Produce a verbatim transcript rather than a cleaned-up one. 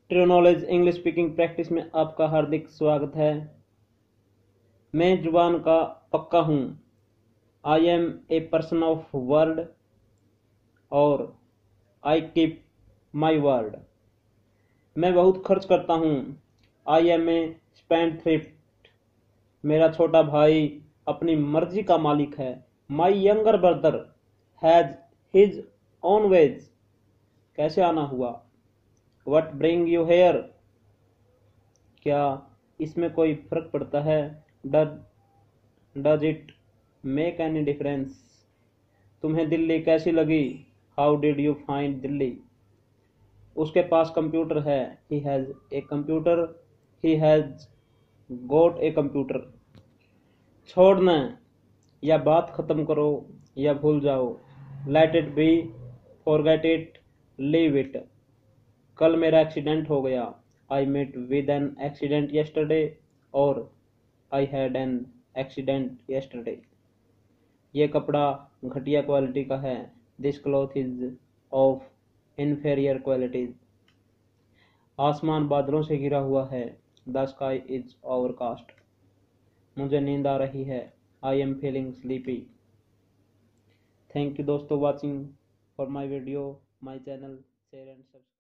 True knowledge English speaking practice में आपका हार्दिक स्वागत है। मैं जुबान का पक्का हूँ। I am a person of word और आई कीप माई वर्ड। मैं बहुत खर्च करता हूँ। I am a spendthrift. मेरा छोटा भाई अपनी मर्जी का मालिक है। My younger brother has his own ways. कैसे आना हुआ? What bring you here? क्या इसमें कोई फर्क पड़ता है? Does it make any difference? तुम्हें दिल्ली कैसी लगी? How did you find Delhi? उसके पास कंप्यूटर है। He has a computer. He has got a computer. छोड़ना या बात खत्म करो या भूल जाओ। Let it be, forget it, leave it. कल मेरा एक्सीडेंट हो गया। I met with an accident yesterday और I had an accident yesterday. ये कपड़ा घटिया क्वालिटी का है। This cloth is of inferior qualities. आसमान बादलों से घिरा हुआ है। The sky is overcast. मुझे नींद आ रही है। I am feeling sleepy. Thank you दोस्तों watching for my video, my channel, share and subscribe.